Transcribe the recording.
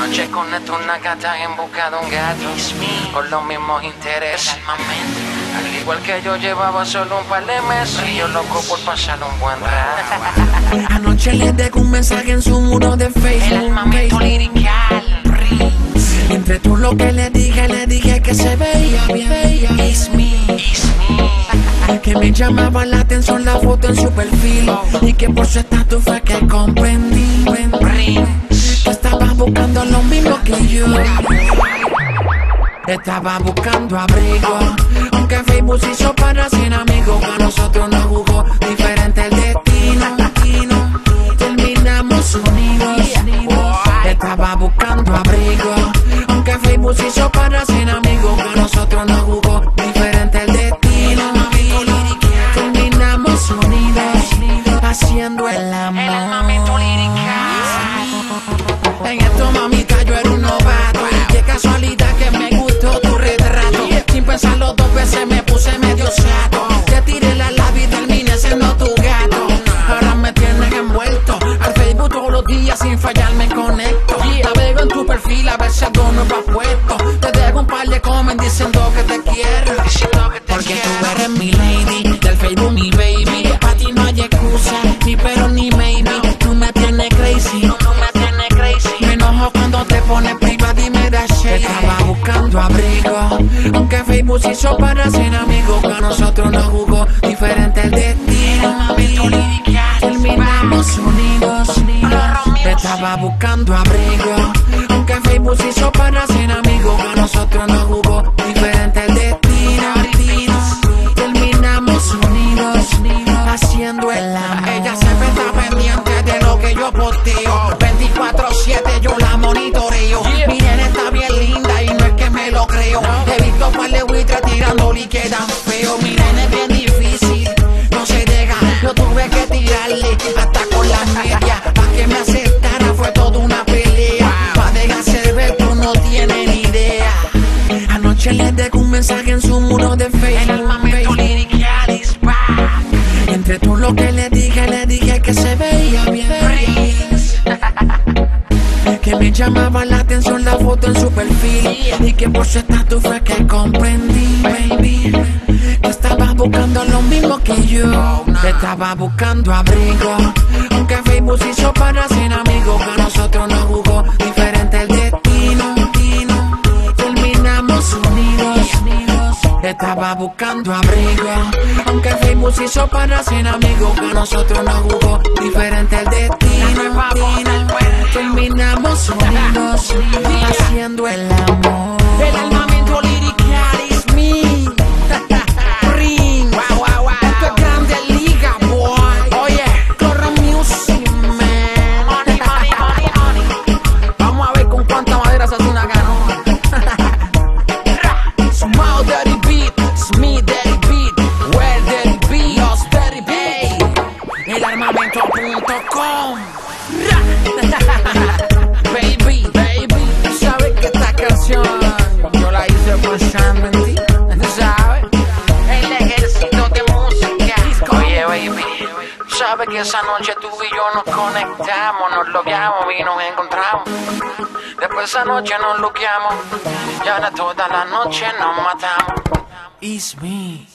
Anoche conecté una gata en busca de un gato con los mismos intereses. Al igual que yo llevaba solo un par de meses y yo loco por pasar un buen rato. Anoche le dejé un mensaje en su muro de Facebook. El armamento lirical. Entre todo lo que le dije que se veía bien. It's me. Que me llamaba la atención la foto en su perfil y que por su estatus fue que comprendí que estaba buscando lo mismo que yo. Estaba buscando abrigo, aunque Facebook se hizo para 100 amigos. A nosotros nos jugó diferente el destino. Terminamos unidos. Estaba buscando abrigo, aunque Facebook se hizo para 100 amigos. A nosotros nos jugó diferente el destino. Terminamos unidos, haciendo el amor. El armamento lirical. En esto, mamita, yo era un novato. Y qué casualidad que me gustó tu retrato. Sin pensarlo dos veces me puse medio chato. Te tiré la labia y terminé siendo tu gato. Ahora me tienes envuelto al Facebook todos los días, sin fallar me conecto. Navego en tu perfil a ver si algo nuevo has puesto. Te dejo un par de comments diciendo que te quiero, porque tú eres mi lady, del Facebook mi baby. Pa' ti no hay excusa, ni pero ni maybe. Tú me tienes crazy, me enojo cuando te pones privada y me das shade. Estaba buscando abrigo, aunque Facebook se hizo para 100 amigos. A nosotros nos jugó diferente el destino. Terminamos unidos. Estaba buscando abrigo, aunque Facebook se hizo para 100 amigos. A nosotros nos jugó diferente el destino. Terminamos unidos, haciendo el amor. Ella siempre está pendiente de lo que yo posteo. 24/7 yo la monitoreo. Miren, está bien linda y no es que me lo creo. He visto par de buitres tirando y quedan feos. Miren, es bien difícil, no se deja. Yo tuve que tirarle hasta con la media pa' que me aceptara. Fue toda una pelea pa' dejarse ver, tú no tienes ni idea. Anoche le dejé un mensaje en su muro de Facebook. El armamento lirical is back. Entre todo lo que le dije que se veía bien. Que me llamaba la atención la foto en su perfil y que por su estatus fue que comprendí, baby, que estaba buscando lo mismo que yo. Estaba buscando abrigo, aunque Facebook se hizo para 100 amigos. A nosotros nos jugó diferente el destino. Terminamos unidos. Estaba buscando abrigo, aunque Facebook se hizo para 100 amigos. A nosotros nos jugó diferente el destino. Terminamos unidos, haciendo el amor. El armamento lirical is me. Ring, esto es grande liga, boy. Oye, corre music, man. Vamos a ver con cuánta madera se hace una canoa. Small dirty beat, Smith dirty beat, Well dirty beat, Los dirty beat. Elarmamento.com. Baby, tú sabes que esta canción yo la hice pensando en ti, tú sabes. El ejército de música. Oye, baby, tú sabes que esa noche tú y yo nos conectamos, nos logueamos y nos encontramos. Después esa noche nos luqueamos y ahora toda la noche nos matamos. It's me.